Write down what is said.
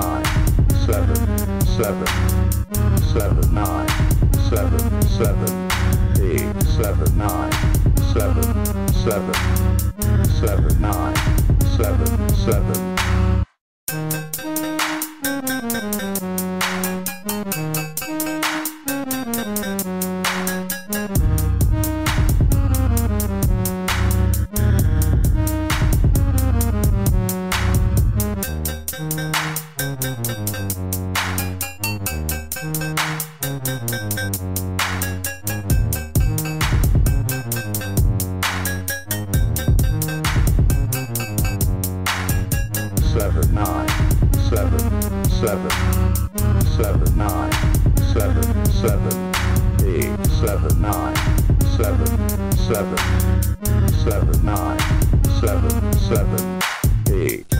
nine, seven, seven, seven, nine, seven, seven, eight, seven, nine, seven, seven, seven, nine, seven, seven. Seven, nine, seven, seven, seven, nine, seven, seven, eight, seven, nine, seven, seven, seven, nine, seven, seven, eight.